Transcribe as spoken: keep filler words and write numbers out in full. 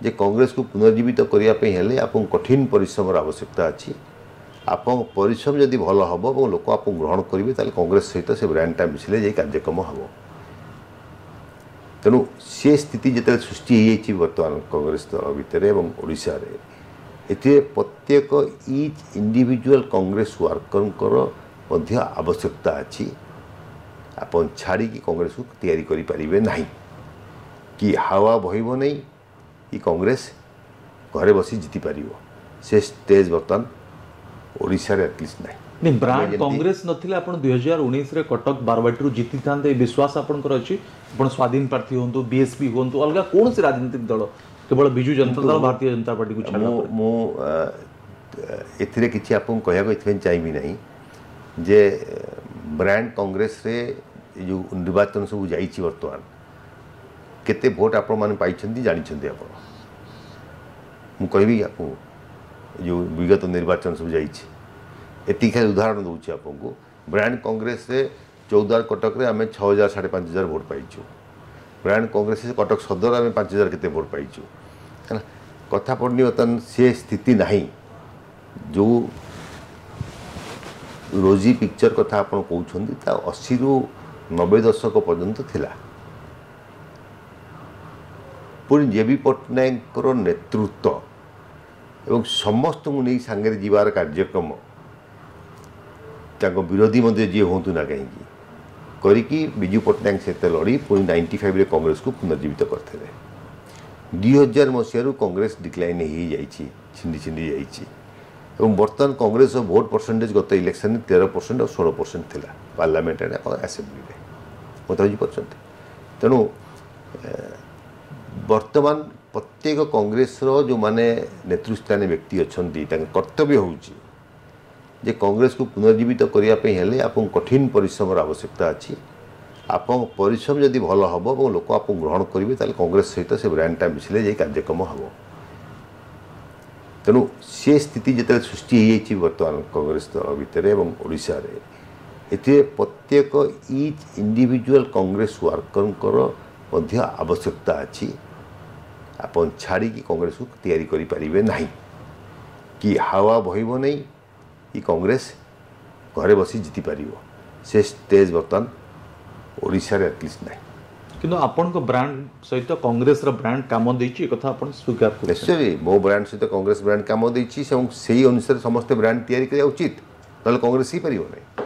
जे कांग्रेस को पुनर्जीवित करने आप कठिन परिश्रम आवश्यकता अच्छी आप परिश्रम जदि भल हम और लोक आप ग्रहण करेंगे ताले कांग्रेस सहित से ब्रांडटा मिसले जाए कार्यक्रम हम तेणु सी स्थिति जिते सृष्टि हो बर्तमान कांग्रेस दल भितर ओडिशा रे एथे प्रत्येक इच इंडिविजुअल कांग्रेस वर्कर आवश्यकता अच्छी आप छाड़ी कांग्रेस को तैयारी करि परिबे नहीं कि हावा बहब नहीं कि कांग्रेस घरे बसी जीति पार से स्टेज बर्तमान ओडिशा रे एटलिस्ट नहीं नहीं ब्रांड कांग्रेस नथिले आपण दो हज़ार उन्नीस रे कटक बारवाटी जीति थांते विश्वास आपनकर अछि आपण स्वाधीन प्रार्थी होंतु बीएसपी होंतु अलगा कौन से राजनीतिक दल केवल बिजू जनता दल भारतीय जनता पार्टी को छाड़ मो एथिरे किछि आपन कहया को इथेन चाहिबी नहीं जे ब्रांड कांग्रेस रे जो निर्वाचन सब जाइछि वर्तमान केते वोट आपण माने पाइछन्ती जानिछन्ती आपण मु कहबी आपन जो विगत निर्वाचन सब जाइछि एति खाली उदाहरण दूसरी आपको ब्रांड कांग्रेस रे चौदार कटक रे आम छः हजार साढ़े पाँच हजार भोट पाइचु ब्रांड कांग्रेस से कटक सदर आम पाँच हजार केते भोट पाइचु है कथा पड़नी बर्तमान से स्थिति नहीं जो रोजी पिक्चर कथा आप कहते अशी रु नब्बे दशक पर्यंत थिला पुणी जेबी पट्टनायक नेतृत्व एवं समस्त को नहीं सांगे जीवार कार्यक्रम ताको विरोधी मध्य जी हूँ ना कहीं करी विजु पट्टनायक सहित लड़ी पुणी नाइंटी फाइव रे कांग्रेस को पुनर्जीवित करते दुई हजार मसीह कांग्रेस डिक्लाइन हो जाइए छिंडी छिंडी जाइए बर्तमान कांग्रेस भोट परसेंटेज गत इलेक्शन तेरह परसेंट और षोल परसेंट थी पार्लियामेंट आसेम्बली मत बुझीपार तेणु वर्तमान प्रत्येक कांग्रेस जो माने नेतृस्थानीय व्यक्ति अच्छा कर्तव्य हो जे कांग्रेस को पुनर्जीवित करने आप कठिन परिश्रम आवश्यकता अच्छी आप परिश्रम जदि भल हम और लोक आप ग्रहण करेंगे ताले कांग्रेस सहित से ब्रांडटा मिसले जाए कार्यक्रम हम तेणु सी स्थिति जिते सृष्टि हो बर्तमान कांग्रेस दल भितर ओडिशा रे एथे प्रत्येक इच इंडिविजुअल कांग्रेस वर्कर आवश्यकता अच्छी आप छाड़ी कांग्रेस को तैयारी करि परिबे नहीं कि हावा बहब नहीं कि कांग्रेस घरे बसी जीति पार से स्टेज बर्तमान ओडिशा रे एटलिस्ट नहीं किंतु आपण को ब्रांड सहित कांग्रेस रा ब्रांड काम देछि कथा आपण स्वीकार कर निश्चय मो ब्रांड सहित कांग्रेस ब्रांड काम देछि से अनुसार समस्त ब्रांड तैयारी करिया उचित नले कांग्रेस ही परिबो नहीं।